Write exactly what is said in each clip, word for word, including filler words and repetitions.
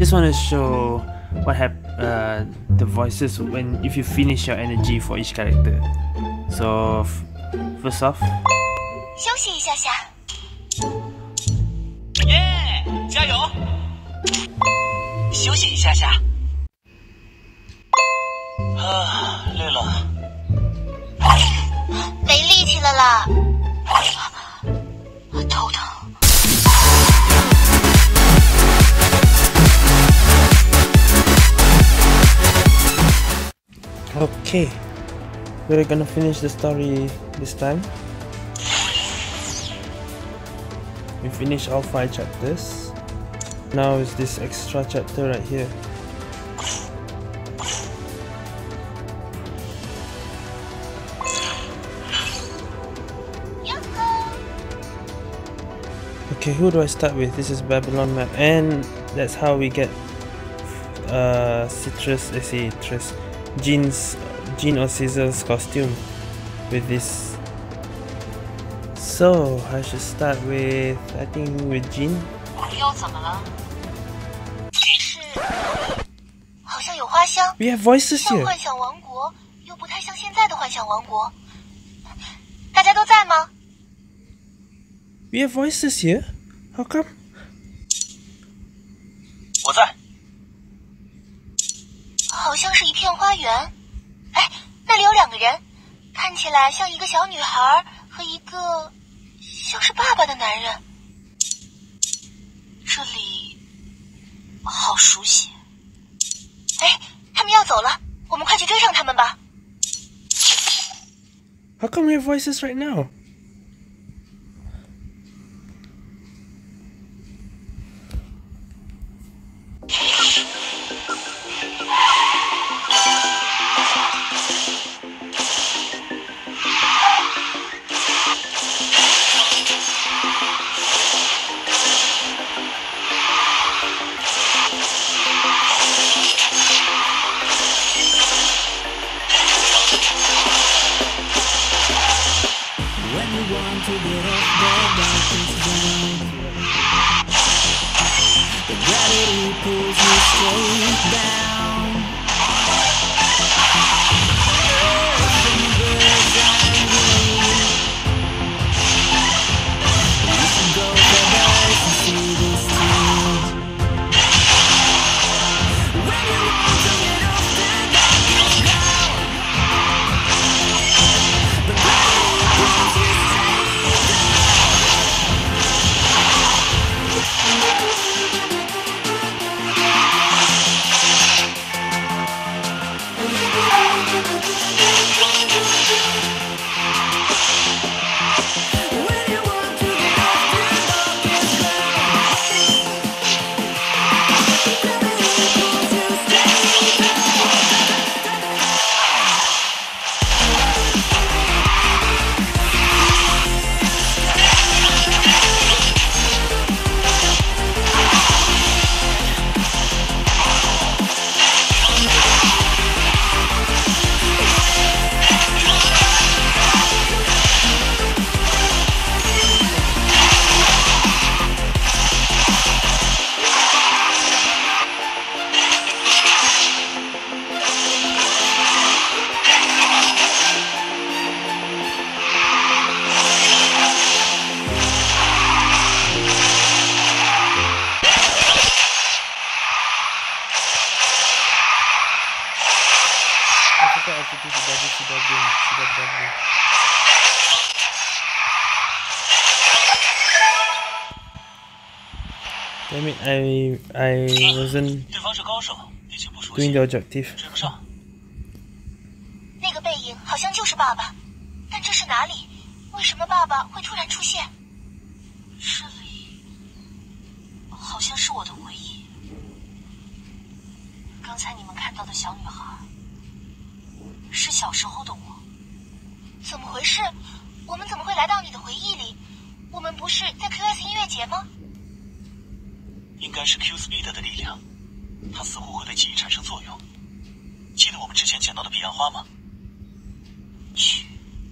Just want to show what hap uh, the voices when if you finish your energy for each character. So first off, 休息一下下。 耶，加油！休息一下下。啊，累了。 没力气了啦，头疼。 Okay, we're gonna finish the story this time. We finished all five chapters. Now is this extra chapter right here. Okay, who do I start with? This is Babylon map, and that's how we get uh, Citrus, I see, Citrus. Jean's, Jean or Caesar's costume with this. So I should start with, I think with Jean. 又怎么了？是，好像有花香。 We have voices 像 here. 幻想王国，又不太像现在的幻想王国。大家都在吗？ We have voices here. How come? 我在。 好像是一片花园，哎，那里有两个人，看起来像一个小女孩和一个像是爸爸的男人。这里好熟悉。哎，他们要走了，我们快去追上他们吧。 How come we have voices right now? Damn it, I I wasn't 对方是高手，毕竟不熟 doing 悉， the objective. 追不上。 那个背影好像就是爸爸，但这是哪里？为什么爸爸会突然出现？这里好像是我的回忆。刚才你们看到的小女孩是小时候的我。怎么回事？我们怎么会来到你的回忆里？我们不是在 Q S 音乐节吗？ 应该是 Q Speed 的力量，它似乎会对记忆产生作用。记得我们之前捡到的彼岸花吗？ 去，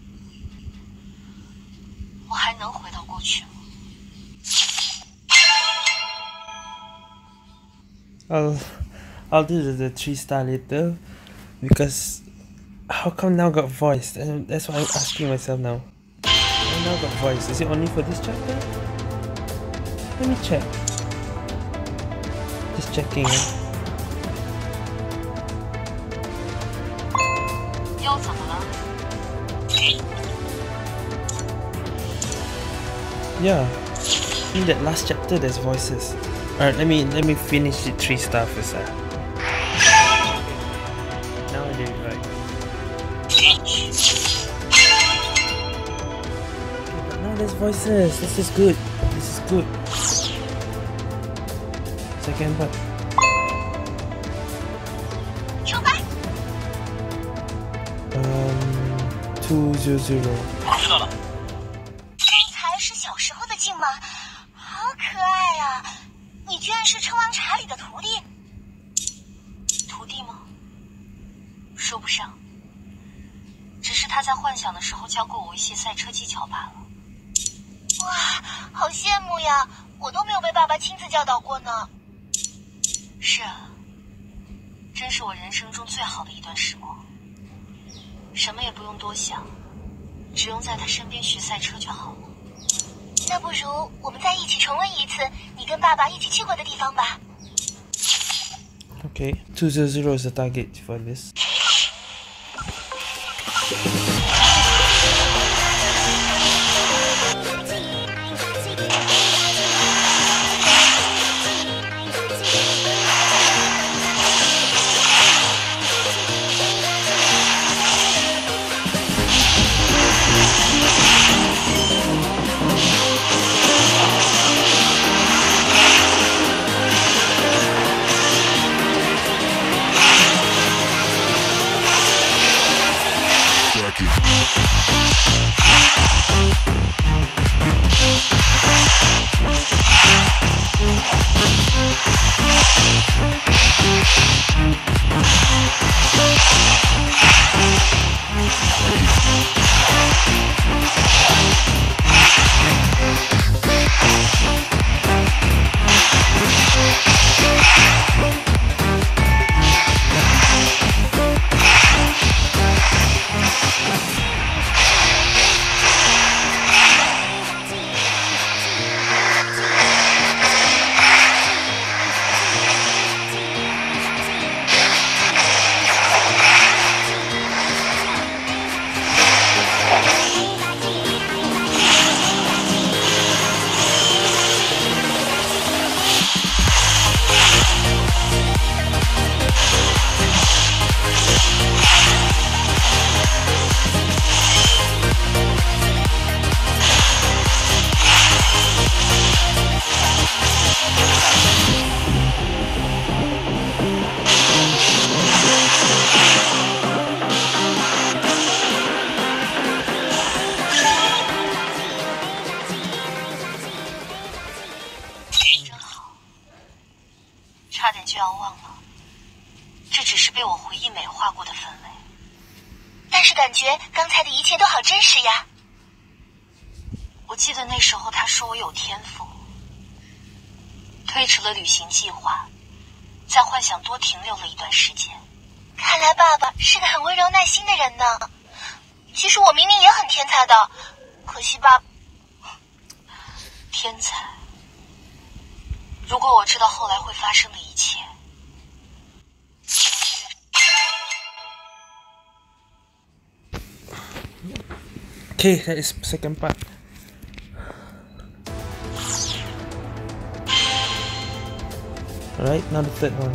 我还能回到过去吗？ I'll I'll do the, the three star later because how come now got voice? And that's what I'm asking myself now. Why now got voice? Is it only for this chapter? Let me check. Just checking. Eh? 又怎么了？ Yeah. In that last chapter there's voices. Alright, let me let me finish the three star first. Uh. Now I did it right. Okay, but now there's voices. This is good. This is good. Second part. 出发。 Um, two zero zero. 知道了。 才是小时候的静吗？好可爱呀、啊！你居然是称王查理的徒弟？徒弟吗？说不上，只是他在幻想的时候教过我一些赛车技巧罢了。哇，好羡慕呀！我都没有被爸爸亲自教导过呢。是啊，真是我人生中最好的一段时光。什么也不用多想，只用在他身边学赛车就好了。那不如我们再一起重温一次你跟爸爸一起去过的地方吧。 Okay, two zero zero is the target for this. 感觉刚才的一切都好真实呀。我记得那时候他说我有天赋，推迟了旅行计划，在幻想多停留了一段时间。看来爸爸是个很温柔耐心的人呢。其实我明明也很天才的，可惜爸爸天才。如果我知道后来会发生的一切。 Okay, that is second part. Alright, now the third one.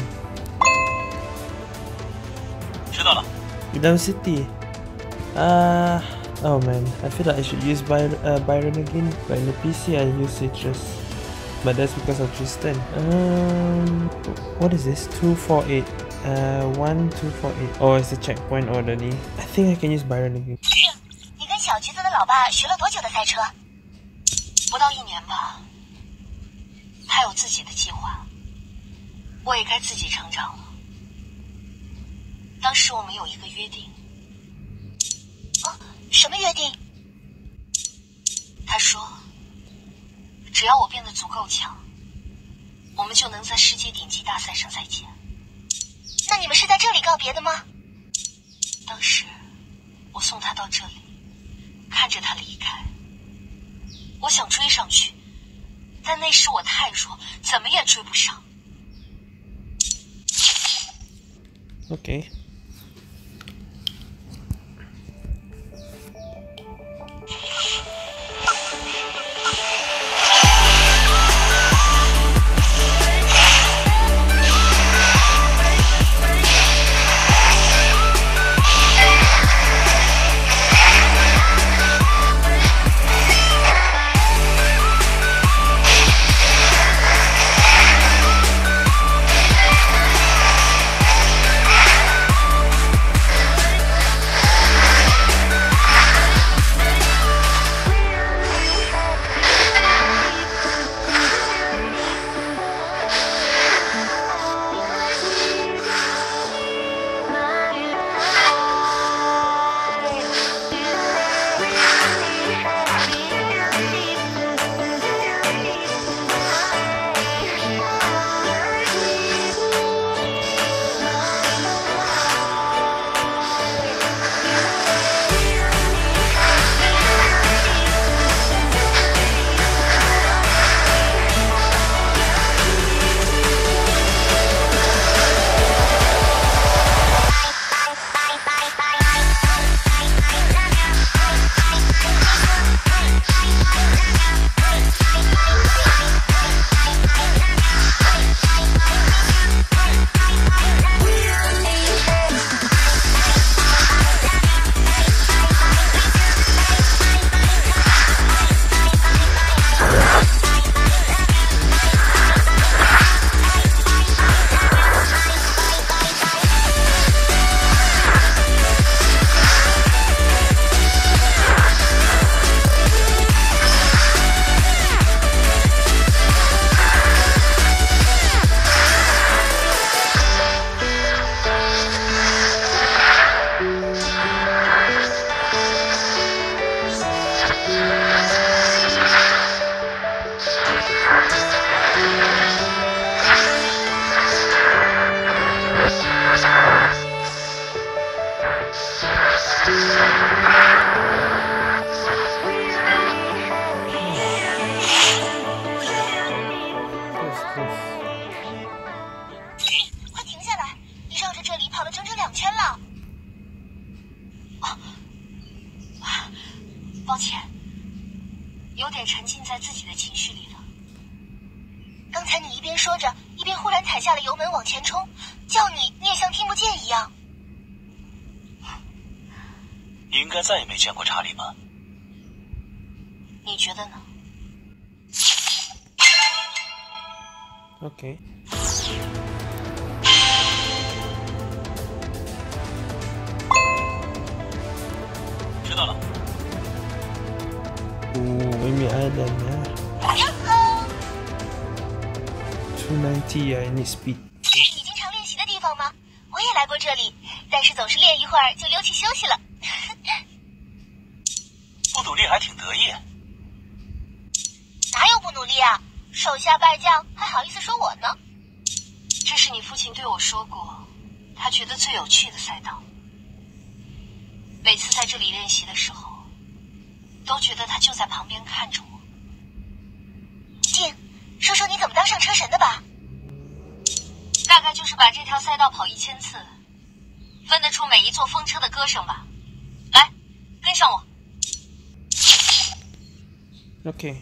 知道了。 Udam City. Uh, oh man, I feel like I should use Byron, uh, Byron again, but in the P C I use Citrus. But that's because of Tristan. Um, what is this? two four eight. Uh, one two four eight. Oh, it's the checkpoint already. I think I can use Byron again. 你跟小橘子的老爸学了多久的赛车？不到一年吧。他有自己的计划，我也该自己成长了。当时我们有一个约定。哦，什么约定？他说，只要我变得足够强， 我们就能在世界顶级大赛上再见。那你们是在这里告别的吗？当时我送他到这里，看着他离开，我想追上去，但那时我太弱，怎么也追不上。 OK。 快停下来！你绕着这里跑了整整两圈了。哦，抱歉，有点沉浸在自己的情绪里了。刚才你一边说着，一边忽然踩下了油门往前冲，叫你你也像听不见一样。 你应该再也没见过查理吧？ 你觉得呢 ？OK。 知道了。 哦，外面ada nya。two ninety I need speed。 你经常练习的地方吗？我也来过这里，但是总是练一会儿就溜去休息了。 不努力还挺得意。 哪有不努力啊？手下败将还好意思说我呢？这是你父亲对我说过，他觉得最有趣的赛道。每次在这里练习的时候，都觉得他就在旁边看着我。静，说说你怎么当上车神的吧？大概就是把这条赛道跑一千次，分得出每一座风车的歌声吧。来，跟上我。 OK。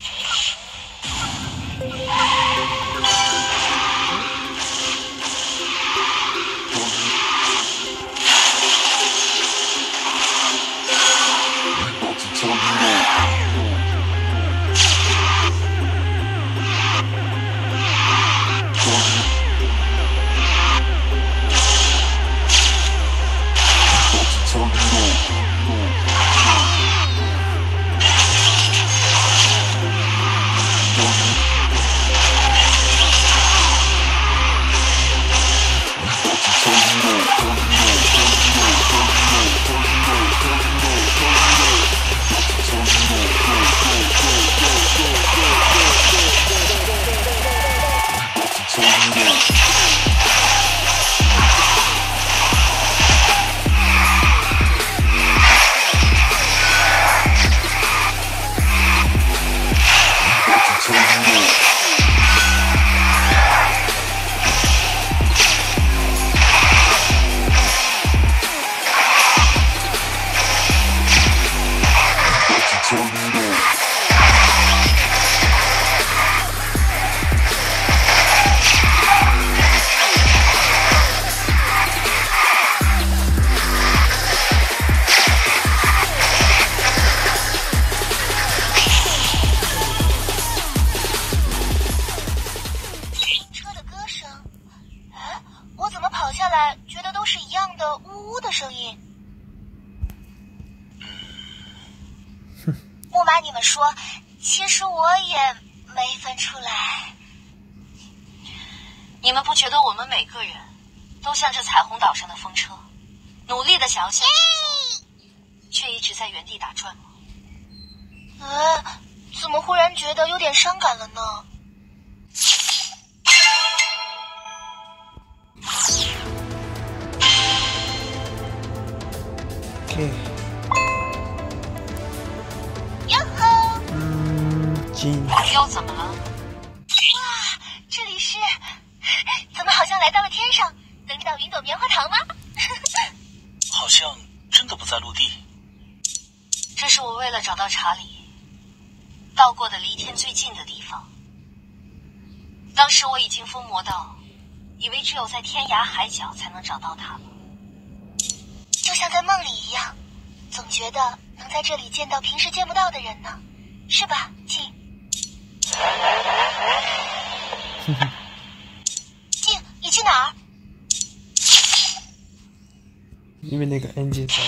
下来觉得都是一样的呜呜的声音。不瞒你们说，其实我也没分出来。你们不觉得我们每个人都像这彩虹岛上的风车，努力的想要向前走，却一直在原地打转吗？呃，怎么忽然觉得有点伤感了呢？ OK。 哟吼！ 嗯，金。 又怎么了？哇，这里是……怎么好像来到了天上，能吃到云朵棉花糖吗？ 好像真的不在陆地。 这是我为了找到查理到过的离天最近的地方。当时我已经疯魔到以为只有在天涯海角才能找到他了，就像在梦里一样，总觉得能在这里见到平时见不到的人呢，是吧，静？静，你去哪儿？ 因为那个 engine 在。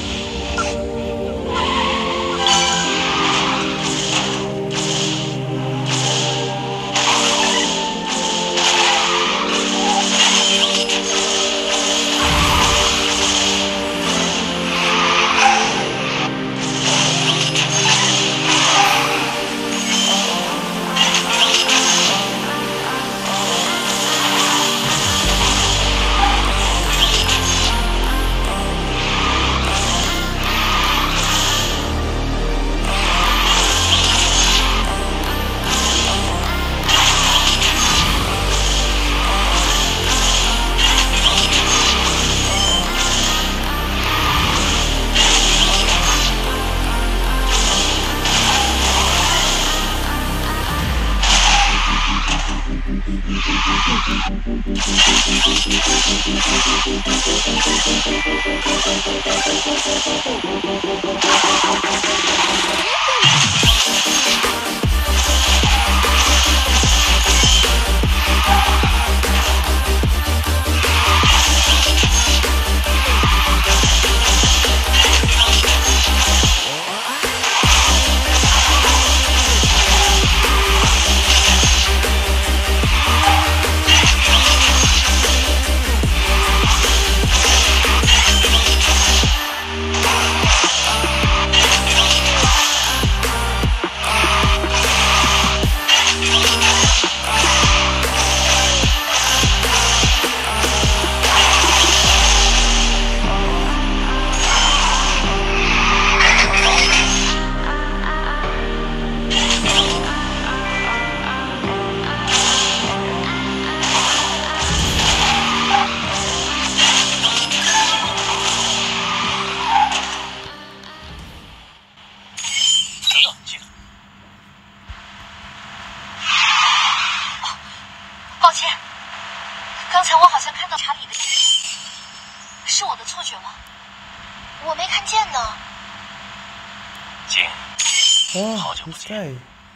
好久不见。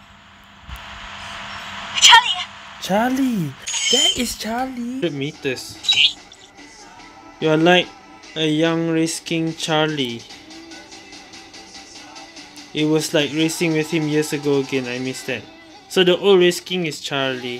Charlie! Charlie! That is Charlie! one hundred meters. You are like a young racing Charlie. It was like racing with him years ago again, I missed that. So the old Race King is Charlie.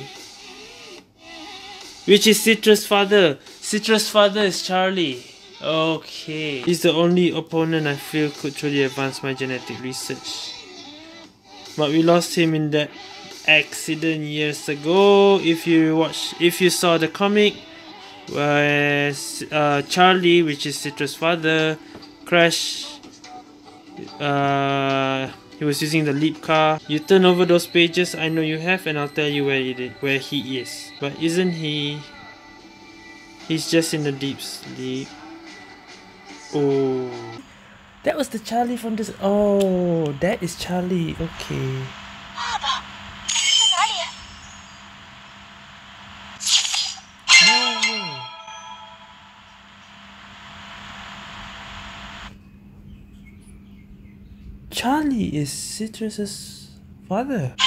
Which is Citra's father. Citra's father is Charlie. Okay. He's the only opponent I feel could truly advance my genetic research. But we lost him in that accident years ago. If you watch, if you saw the comic, where uh, Charlie, which is Citra's father, crashed. Uh, he was using the leap car. You turn over those pages, I know you have, and I'll tell you where it is, where he is. But isn't he? He's just in the deep sleep. Oh, that was the Charlie from this. Oh, that is Charlie. Okay. 爸爸在哪里？ Oh. Charlie is Citrus's father.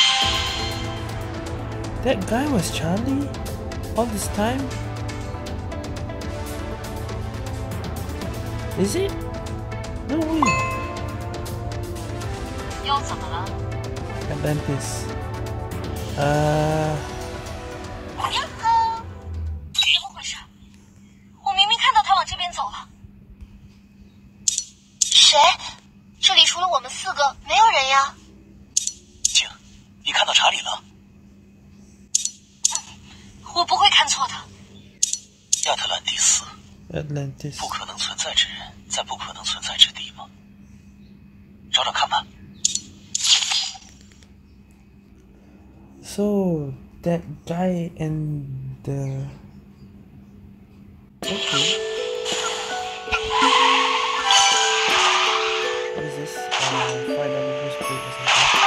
That guy was Charlie all this time? Is it? No way. 又怎么了？ Atlantis. Uh, 呀呵！怎么回事？我明明看到他往这边走了。谁？这里除了我们四个，没有人呀。 静，你看到查理了？ 我不会看错的。 亚特兰蒂斯， Atlantis. 不可能存在之人，在不可能存在之地吗？找找看吧。 So that guy and the okay. What is this? Uh, five dollar boost plate or something.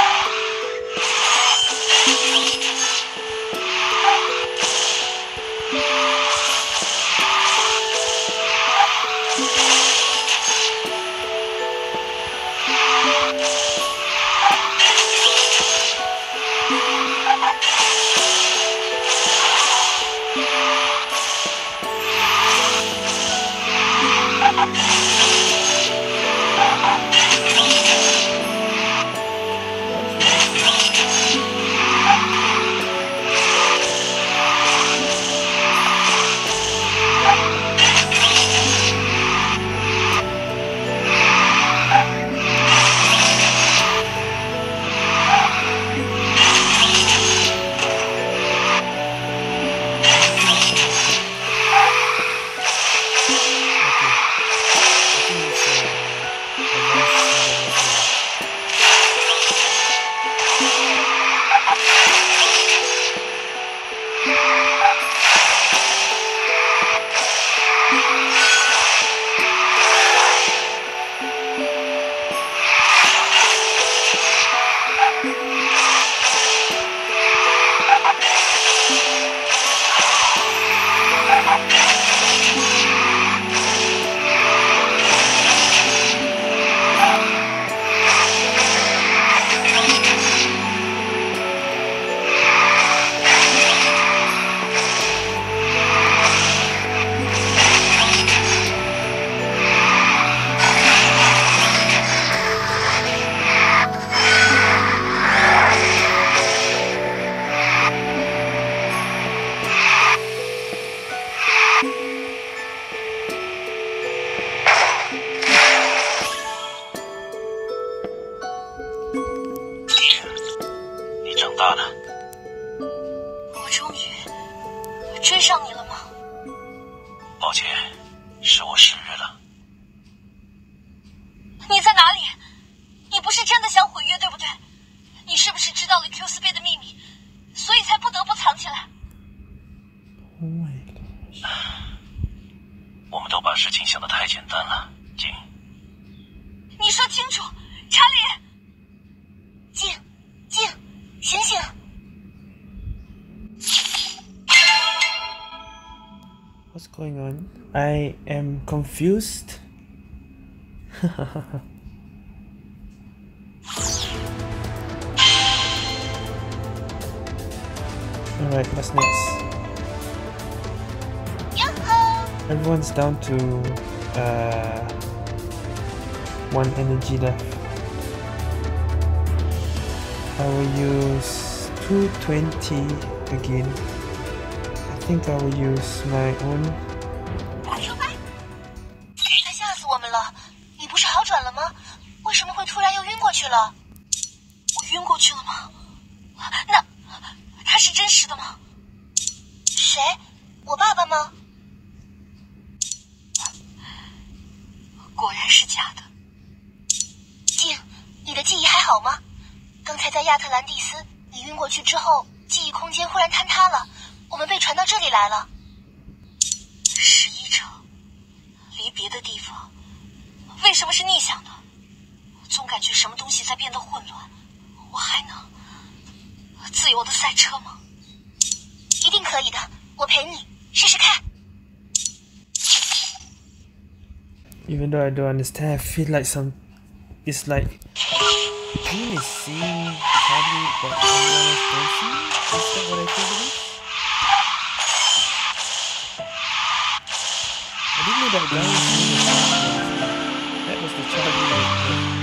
What's going on? I am confused. Alright, what's next? Everyone's down to uh, one energy left. I will use two twenty again. I think I will use my own. 他吓死我们了！你不是好转了吗？为什么会突然又晕过去了？我晕过去了吗？那他是真实的吗？谁？我爸爸吗？果然是假的。静，你的记忆还好吗？刚才在亚特兰蒂斯，你晕过去之后，记忆空间忽然坍塌了，我们被传到这里来了。十一者，离别的地方，为什么是逆向的？总感觉什么东西在变得混乱。我还能自由的赛车吗？一定可以的，我陪你试试看。 Even though I don't understand, I feel like some. It's like Jin is seeing Charlie, but everyone else don't see. Is that what I think it is? I didn't know that guy was seeing it. What's the charging?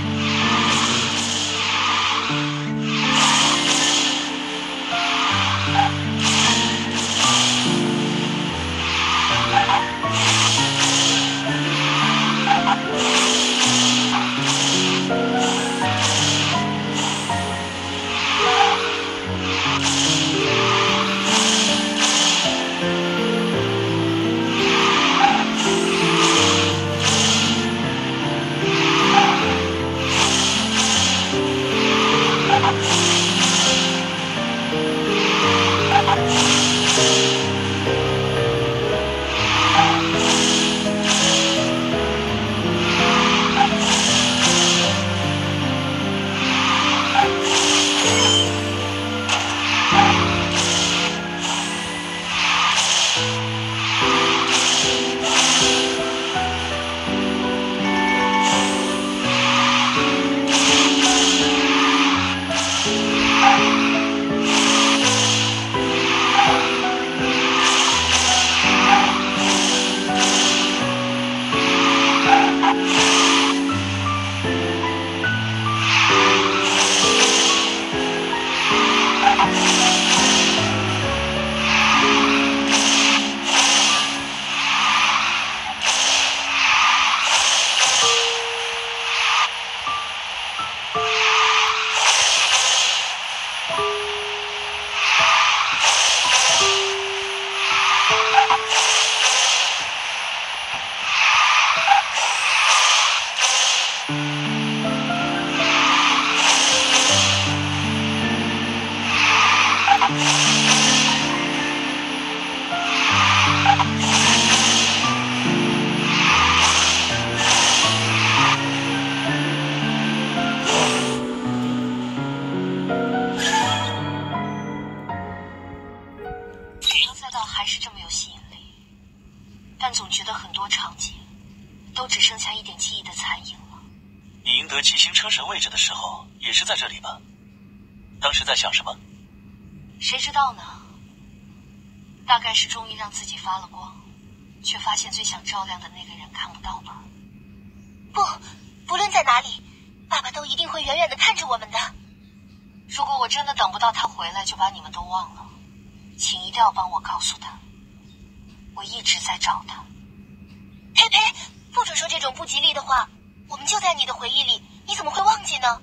谁知道呢？大概是终于让自己发了光，却发现最想照亮的那个人看不到吧。 不，不论在哪里，爸爸都一定会远远地看着我们的。 如果我真的等不到他回来就把你们都忘了，请一定要帮我告诉他，我一直在找他。 呸呸，不准说这种不吉利的话，我们就在你的回忆里，你怎么会忘记呢？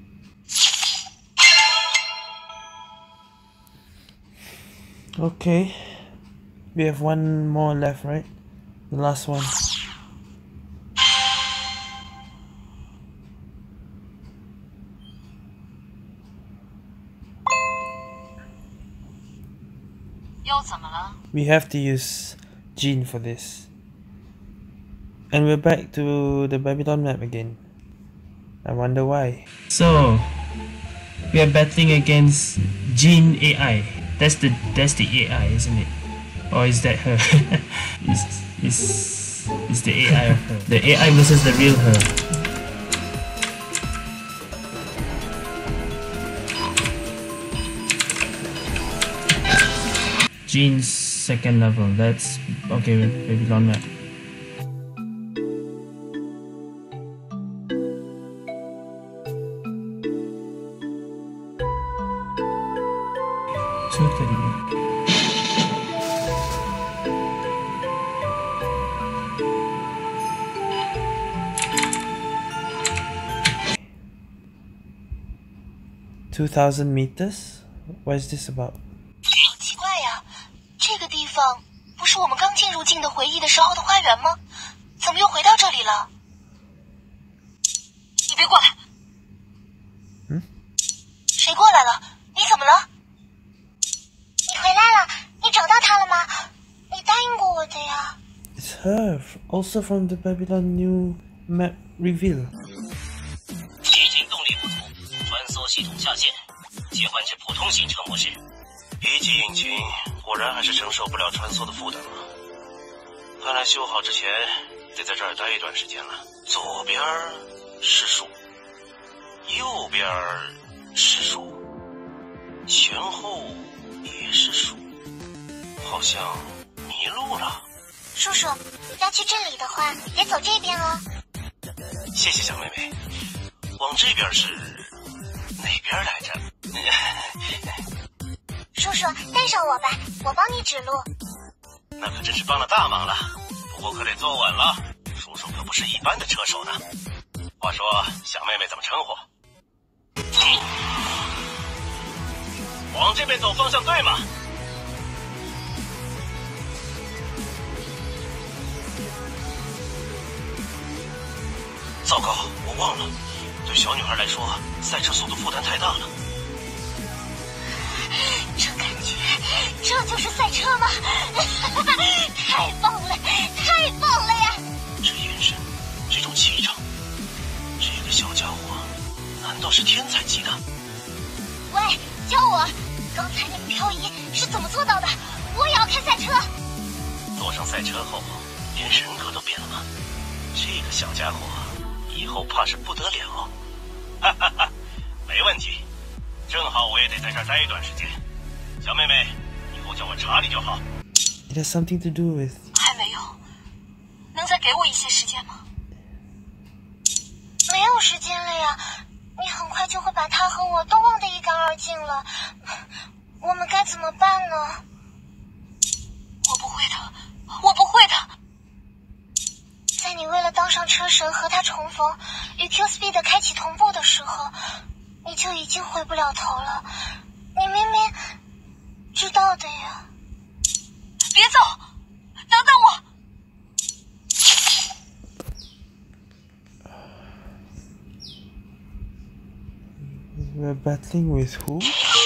Okay, we have one more left, right? The last one. We have to use Jean for this. And we're back to the Babylon map again. I wonder why. So, we are battling against Jean A I. That's the that's the A I, isn't it? Or is that her? is is is the A I of her? The A I versus the real her. Jean's second level. That's okay with Babylon map. two thirty-eight. Two thousand meters? What is this about? 好奇怪呀，这个地方不是我们刚进入静的回忆的时候的花园吗？怎么又回到这里了？你别过来！ 嗯？ 谁过来了？你怎么了？ 你回来了，你找到他了吗？你答应过我的呀。 It's her, also from the Babylon new map reveal. 引擎动力不足，穿梭系统下线，切换至普通行车模式。 一级引擎果然还是承受不了穿梭的负担了。看来修好之前得在这儿待一段时间了。左边是树，右边是树，前后。 也是树，好像迷路了。 叔叔，要去这里的话，也走这边哦。 谢谢小妹妹。往这边是哪边来着？ 叔叔，带上我吧，我帮你指路。 那可真是帮了大忙了，不过可得坐稳了，叔叔可不是一般的车手呢。话说，小妹妹怎么称呼？嗯，往这边走，方向对吗？糟糕，我忘了，对小女孩来说，赛车速度负担太大了。 这感觉，这就是赛车吗？太棒了，太棒了呀！ 这眼神，这种气场，这个小家伙，难道是天才级的？ 喂，教我，刚才那个漂移是怎么做到的？我也要开赛车。 坐上赛车后，连人格都变了吗？这个小家伙，以后怕是不得了。哈哈哈，没问题，正好我也得在这儿待一段时间。小妹妹，以后叫我查理就好。 It has something to do with. 还没有，能再给我一些时间吗？ 没有时间了呀，你很快就会把他和我都忘得一干二净了。我们该怎么办呢？ 我不会的，我不会的。 在你为了当上车神和他重逢，与 Q Speed 开启同步的时候，你就已经回不了头了。你明明知道的呀。 别走，等等我。 We're battling with who?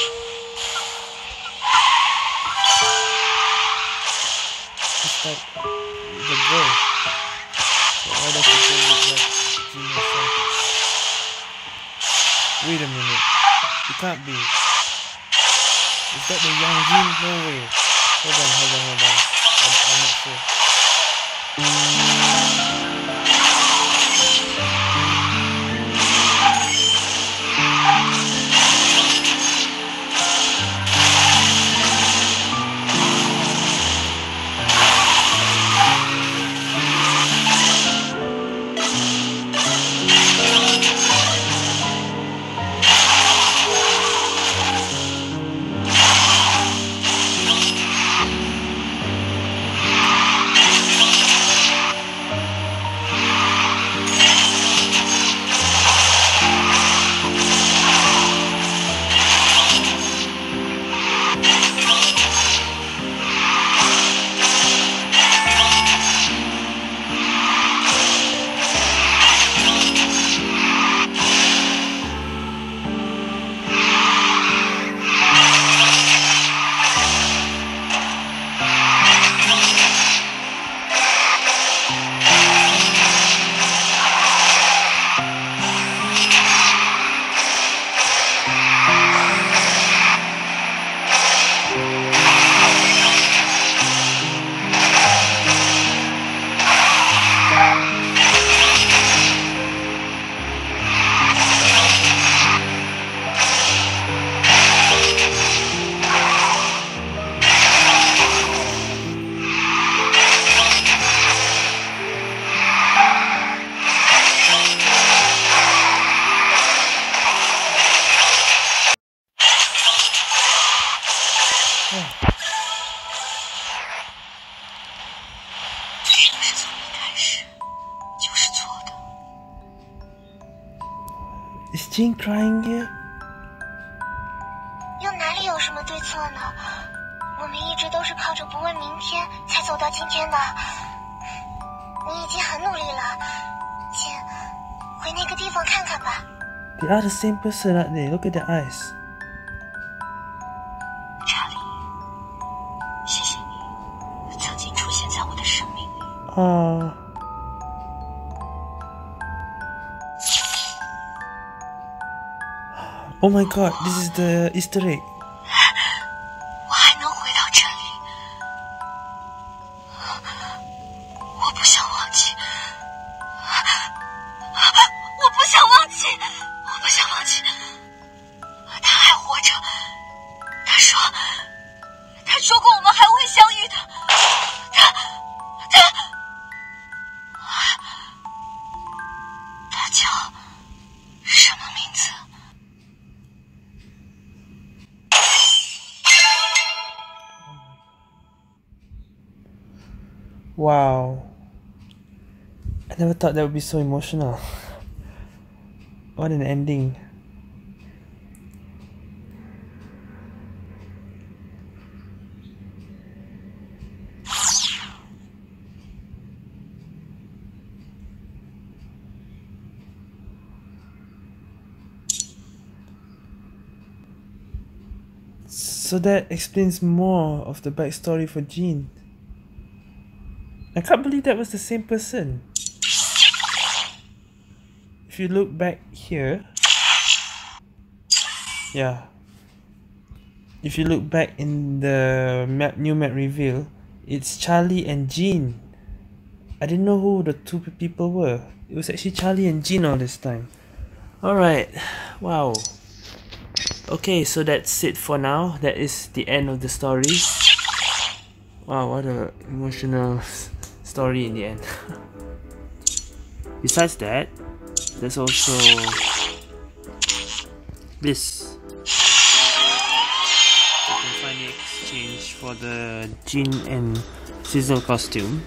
It's like the boy. But why does the boy look like Jin himself? Wait a minute. It can't be. Is that the young Jin? No way. Hold on, hold on, hold on. I'm, I'm not sure. Is Jin crying here? 又哪里有什么对错呢？我们一直都是靠着不问明天才走到今天的。你已经很努力了，请回那个地方看看吧。 They are the same person, aren't they? Look at their eyes. 查理，谢谢你曾经出现在我的生命里。 Ah. Oh my god, this is the Easter egg. 我还能回到这里，我不想忘记，我不想忘记，我不想忘记。他还活着，他说，他说过我们还会相遇的。他，他， Wow. I never thought that would be so emotional. What an ending. So that explains more of the backstory for Jean. I can't believe that was the same person. If you look back here, yeah. If you look back in the map, new map reveal, it's Charlie and Jean. I didn't know who the two people were. It was actually Charlie and Jean all this time. Alright, wow. Okay, so that's it for now. That is the end of the story. Wow, what a emotional story in the end. Besides that, there's also this. You can find the exchange for the Jean and Sizzle costume.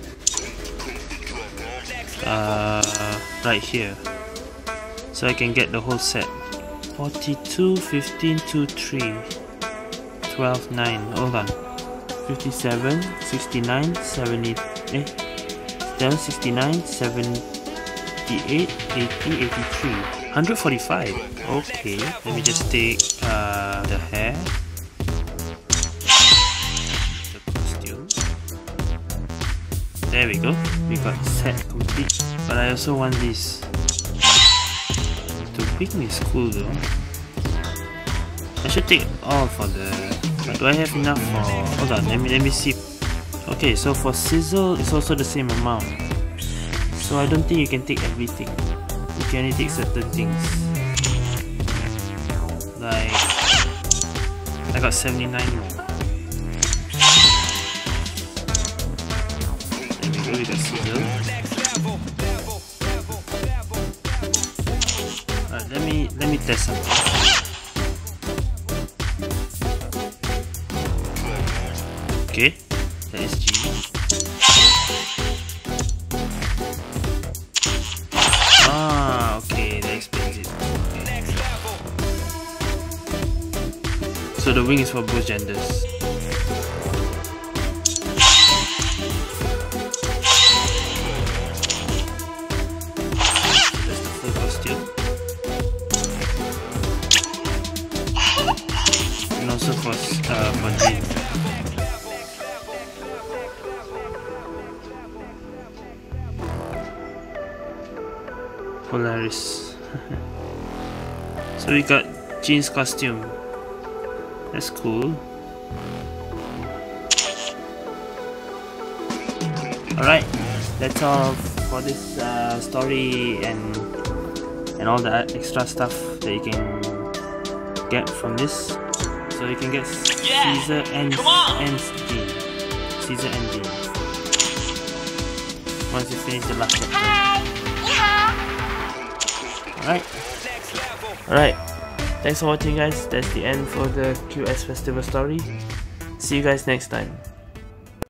Uh, right here. So I can get the whole set. forty-two, fifteen, two, three, twelve, nine, hold on, fifty-seven, sixty-nine, seventy, eh, sixty-nine, seventy-eight, eighty, eighty-three, one hundred forty-five, okay, let me just take uh, the hair, the costume, there we go, we got set complete, but I also want this. Pink is cool though. I should take all for the. But do I have enough for? Hold on, let me let me see. Okay, so for Sizzle, it's also the same amount. So I don't think you can take everything. You can only take certain things. Like I got seventy-nine more. There we go, we got Sizzle. Let me let me test something. Okay, that is G. Ah, okay, that explains it. Okay. So the wing is for both genders. That's the full costume. And also for uh, for Jean. Polaris. So we got Jean's costume. That's cool. Alright, that's all for this uh, story and and all the extra stuff that you can get from this. So you can get Yeah, Caesar and and Jean. Caesar and Jean. Once you finish the last chapter. Hi, 你好。 Alright. Alright. Thanks for watching guys. That's the end for the Q S Festival story. See you guys next time.